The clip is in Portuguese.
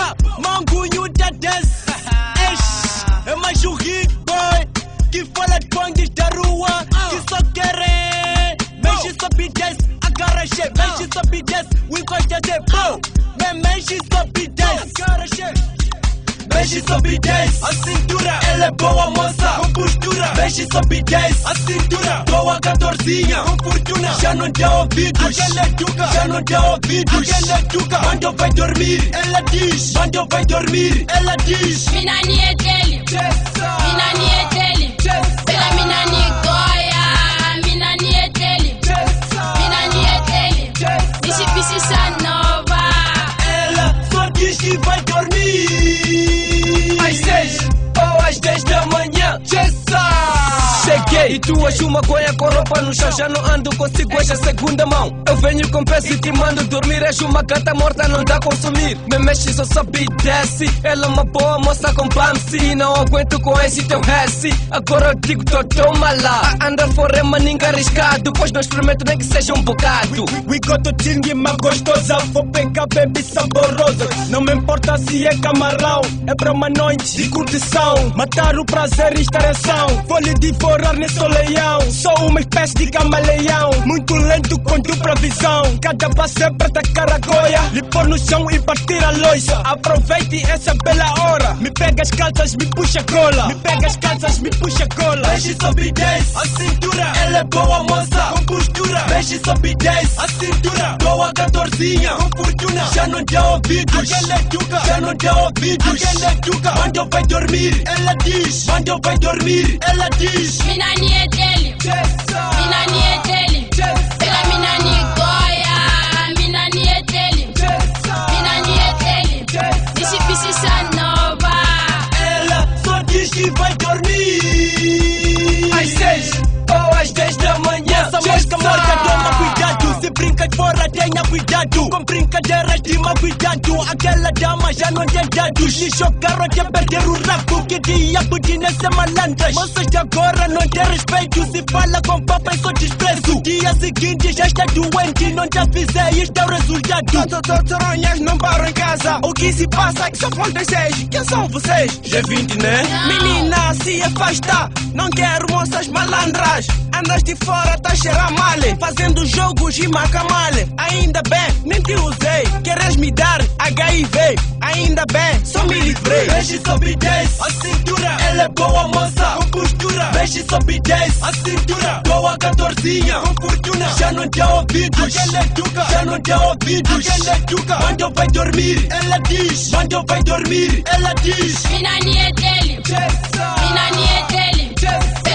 Mangunho da dance. É mais um hit boy que fala de bangs da rua, que só querem mexe só obedece, agarra che, mexe só obedece, o encosta de bom, mexe só obedece, agarra che. Mexe só obedece, a cintura, ela é boa moça, com postura. Mexe só obedece, a cintura, boa catorzinha, com fortuna. Já não dá ouvidos, aquela é tuga. Já não dá ouvidos, aquela é tuga. Quando vai dormir, ela diz. Quando vai dormir, ela diz. Minani é dele, Minani é dele, pela Minani goia. Minani é dele, Minani é dele, bicha nova. Ela só diz que vai dormir às 6 ou às 10 da manhã. Cheguei e tu és uma goia com roupa no chão. Já não ando consigo esta segunda mão. Eu venho com peço e te mando dormir. És uma gata morta, não dá a consumir. Me mexe, só sobe e desce. Ela é uma boa moça com bamsi. E não aguento com esse teu resse. Agora eu digo, toma lá. Anda fora, maninga arriscado. Pois não experimento nem que seja um bocado. We got to tingue, uma gostosa. Vou pegar baby saborosa. Não me importa se é camarão. É pra uma noite de curtição. Matar o prazer e estareção. Vou lhe devorar nesse leão. Sou uma espécie de camaleão. Muito lento com dupla visão. Cada passo é pra atacar a goia. Lhe pôr no chão e partir a loiça. Aproveite essa bela hora. Me pega as calças, me puxa a cola. Me pega as calças, me puxa a cola. Mexe só obedece, a cintura. Ela é boa moça, com postura. Mexe só obedece, a cintura. Boa catorzinha, com fortuna. Já não dá ouvidos, aquela é tuga. Já não dá ouvidos, aquela é tuga. Quando vai dormir, ela diz. Quando vai dormir, ela diz. Minani é dele, Minani é dele, pela Minani goia. Minani é dele, Minani é dele, bicha nova. Ela só diz que vai dormir às 6 ou às 10 da manhã. Essa mosca morta, toma cuidado. Se brinca de fora, tenha cuidado. Com brincadeiras de mau cuidado. Aquela dama já não tem dados. Lixo o carro até perder o rabo. Que diabo de nessa malandras. Moças de agora não tem respeito. Se fala com papai só desprezo. Dia seguinte já está doente. Não te avisei, este é o resultado. Toronhas não param em casa. O que se passa é que só faltam 6. Quem são vocês? G20, né? Não. Menina, se afasta. Não quero moças malandras. Andas de fora, tá cheirar male. Fazendo jogos e marca male. Ainda bem, nem te usei. Queres me dar HIV? Ainda bem, só me livrei. Mexe só obedece, a cintura. Ela é boa moça, com postura. Mexe só obedece, a cintura. Boa catorzinha, com fortuna. Já não dá ouvidos, aquela é tuga. Já não dá ouvidos, aquela é tuga. Quando vai dormir, ela diz. Quando vai dormir, ela diz. Minani é dele, Minani é dele,